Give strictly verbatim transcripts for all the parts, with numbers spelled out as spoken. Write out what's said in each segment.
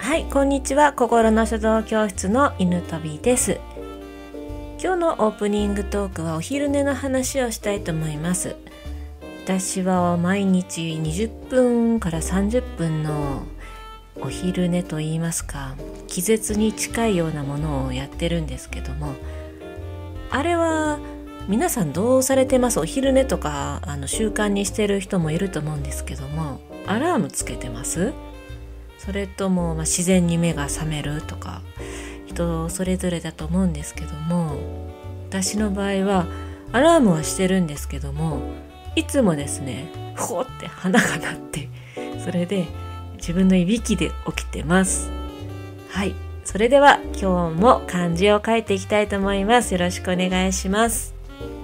はい、こんにちは。心の書道教室の犬飛びです。今日のオープニングトークはお昼寝の話をしたいと思います。私は毎日にじゅっぷんからさんじゅっぷんのお昼寝といいますか、気絶に近いようなものをやってるんですけども、あれは皆さんどうされてます？お昼寝とかあの習慣にしてる人もいると思うんですけども、アラームつけてます？それとも、まあ、自然に目が覚めるとか、人それぞれだと思うんですけども、私の場合はアラームはしてるんですけども、いつもですね、ほーって鼻が鳴って、それで自分のいびきで起きてます。はい、それでは今日も漢字を書いていきたいと思います。よろしくお願いします。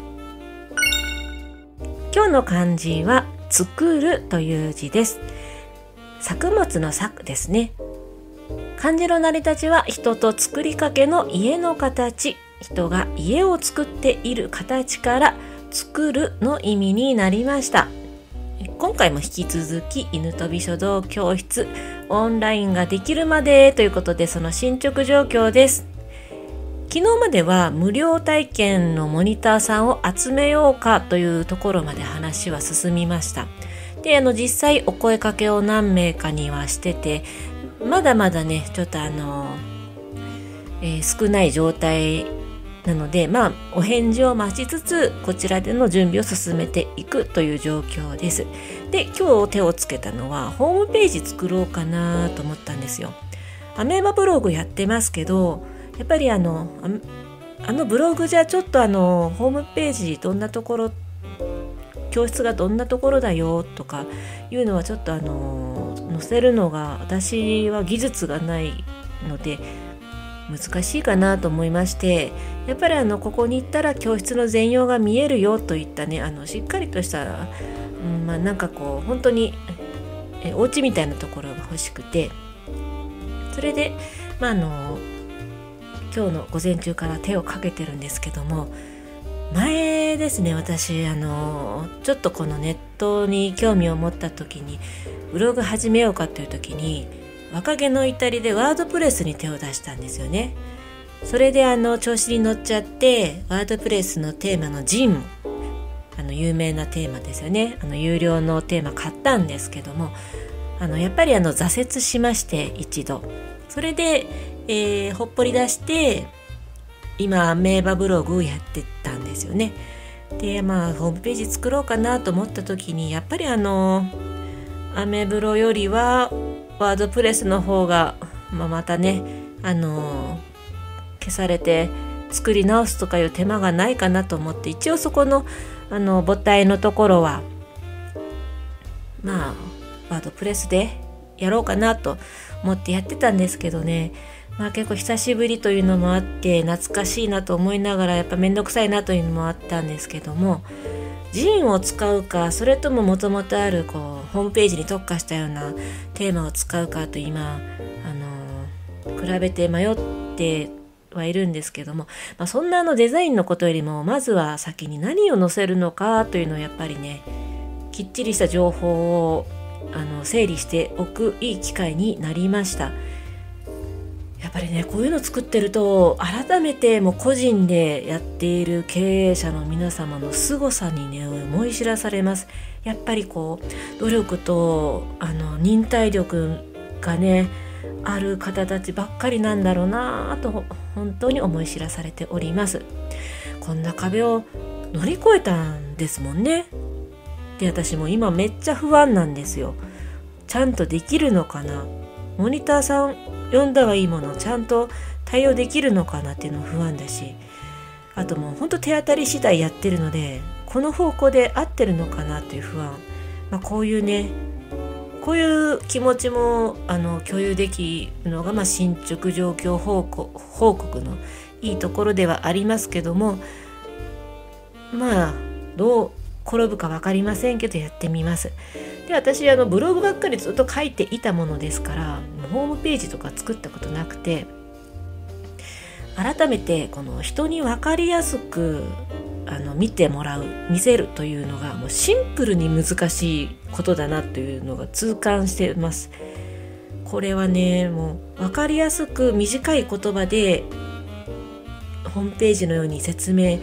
今日の漢字は作るという字です。作物の作ですね。漢字の成り立ちは人と作りかけの家の形、人が家を作っている形から作るの意味になりました。今回も引き続き犬飛び書道教室オンラインができるまでということで、その進捗状況です。昨日までは無料体験のモニターさんを集めようかというところまで話は進みました。で、あの実際お声かけを何名かにはしてて、まだまだねちょっとあの、えー、少ない状態なので、まあお返事を待ちつつこちらでの準備を進めていくという状況です。で、今日手をつけたのはホームページ作ろうかなと思ったんですよ。アメーバブログやってますけど、やっぱりあのあのブログじゃちょっとあのホームページどんなところ、教室がどんなところだよとかいうのはちょっとあの載せるのが私は技術がないので難しいかなと思いまして、やっぱりあのここに行ったら教室の全容が見えるよといったね、あのしっかりとした、うん、まあなんかこう本当にえお家みたいなところが欲しくて、それでまああの今日の午前中から手をかけてるんですけども、前ですね、私あのちょっとこのネットに興味を持った時にブログ始めようかという時に若気の至りでワードプレスに手を出したんですよね。それであの調子に乗っちゃってワードプレスのテーマのジン、あの有名なテーマですよね、あの有料のテーマ買ったんですけども、あのやっぱりあの挫折しまして、一度それで、えー、ほっぽり出して今アメーバブログをやってたんですよね。で、まあホームページ作ろうかなと思った時に、やっぱりあのアメブロよりはワードプレスの方が、まあ、またねあの消されて作り直すとかいう手間がないかなと思って、一応そこのあの母体のところはまあワードプレスでやろうかなと思ってやってたんですけどね、まあ、結構久しぶりというのもあって懐かしいなと思いながら、やっぱめんどくさいなというのもあったんですけども、ジンを使うか、それとももともとあるこうホームページに特化したようなテーマを使うかと今、あのー、比べて迷ってはいるんですけども、まあ、そんなあのデザインのことよりもまずは先に何を載せるのかというのをやっぱりね、きっちりした情報をあの整理しておくいい機会になりました。やっぱりね、こういうの作ってると改めてもう個人でやっている経営者の皆様の凄さにね思い知らされます。やっぱりこう努力とあの忍耐力がねある方たちばっかりなんだろうなと本当に思い知らされております。こんな壁を乗り越えたんですもんね。で、私も今めっちゃ不安なんですよ。ちゃんとできるのかな、モニターさん呼んだはいいものちゃんと対応できるのかなっていうのも不安だし、あともうほんと手当たり次第やってるので、この方向で合ってるのかなという不安、まあ、こういうねこういう気持ちもあの共有できるのが、まあ、進捗状況報告、報告のいいところではありますけども、まあどう転ぶか分かりませんけどやってみます。で、私あのブログばっかりずっと書いていたものですから、ホームページとか作ったことなくて、改めてこの人に分かりやすくあの見てもらう、見せるというのがもうシンプルに難しいことだなというのが痛感しています。 これはね、もう分かりやすく短い言葉でホームページのように説明、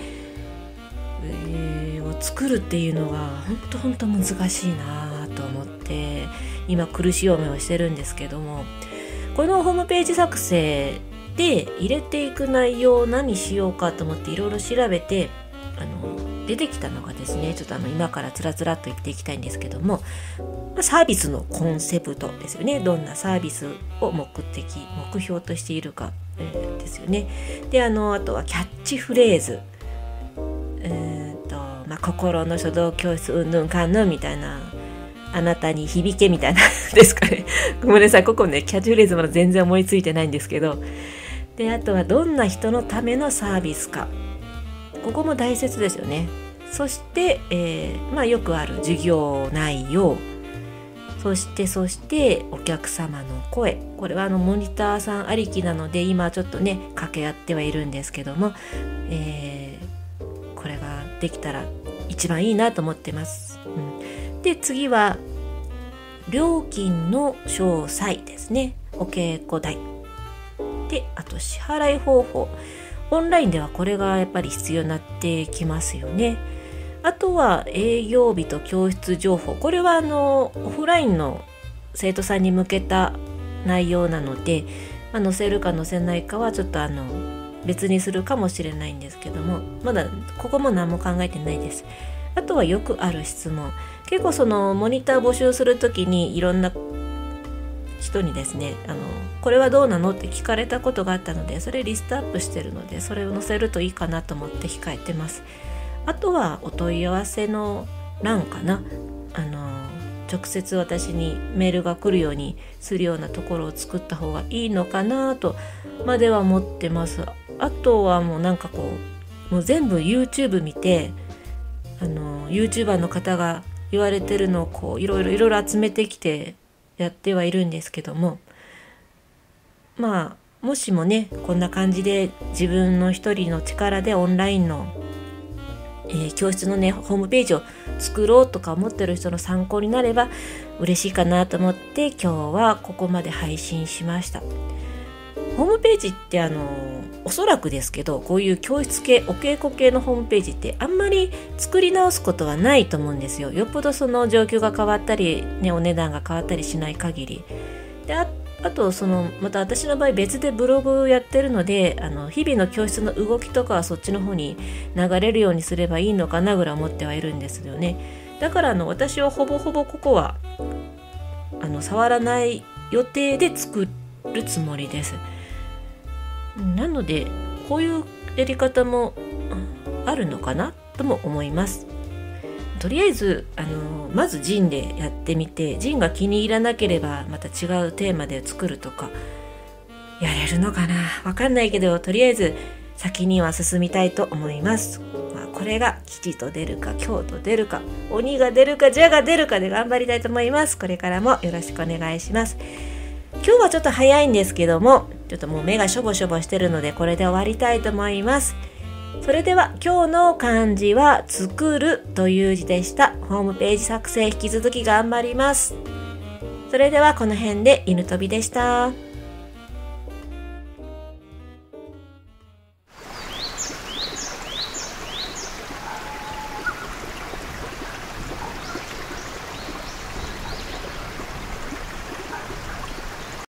えー、を作るっていうのは本当本当難しいなと思って今苦しい思いをしてるんですけども、このホームページ作成で入れていく内容を何しようかと思っていろいろ調べて、あの出てきたのがですね、ちょっとあの今からつらつらっと言っていきたいんですけども、サービスのコンセプトですよね。どんなサービスを目的目標としているか、えー、ですよね。で、あのあとはキャッチフレーズ、えーとまあ、心の書道教室うんぬんかんぬんみたいな、あなたに響けみたいなですかね。ごめんなさい、ここねキャッチフレーズまだ全然思いついてないんですけど、であとはどんな人のためのサービスか、ここも大切ですよね。そして、えーまあ、よくある授業内容、そしてそしてお客様の声、これはあのモニターさんありきなので今ちょっとね掛け合ってはいるんですけども、えー、これができたら一番いいなと思ってます、うん、で次は料金の詳細ですね。お稽古代で、あと支払い方法、オンラインではこれがやっぱり必要になってきますよね。あとは営業日と教室情報、これはあのオフラインの生徒さんに向けた内容なので、まあ、載せるか載せないかはちょっとあの別にするかもしれないんですけども、まだここも何も考えてないです。あとはよくある質問、結構そのモニター募集するときにいろんな人にですね、あのこれはどうなのって聞かれたことがあったので、それリストアップしてるのでそれを載せるといいかなと思って控えてます。あとはお問い合わせの欄かな、あの直接私にメールが来るようにするようなところを作った方がいいのかなとまでは思ってます。あとはもうなんかこうもう全部 YouTube 見て、あの YouTuber の方が言われてるのをこういろいろいろいろ集めてきてやってはいるんですけども、まあもしもねこんな感じで自分の一人の力でオンラインのえー、教室のねホームページを作ろうとか思ってる人の参考になれば嬉しいかなと思って今日はここまで配信しました。ホームページってあのおそらくですけど、こういう教室系お稽古系のホームページってあんまり作り直すことはないと思うんですよ。よっぽどその状況が変わったり、ね、お値段が変わったりしない限りで、ああとそのまた私の場合別でブログやってるので、あの日々の教室の動きとかはそっちの方に流れるようにすればいいのかなぐらい思ってはいるんですよね。だからあの私はほぼほぼここはあの触らない予定で作るつもりです。なのでこういうやり方もあるのかなとも思います。とりあえずあのまずジンでやってみて、ジンが気に入らなければまた違うテーマで作るとかやれるのかな、わかんないけど、とりあえず先には進みたいと思います。まあ、これが吉と出るか凶と出るか鬼が出るか蛇が出るかで頑張りたいと思います。これからもよろしくお願いします。今日はちょっと早いんですけども、ちょっともう目がしょぼしょぼしてるのでこれで終わりたいと思います。それでは今日の漢字は作るという字でした。ホームページ作成引き続き頑張ります。それではこの辺で犬飛びでした。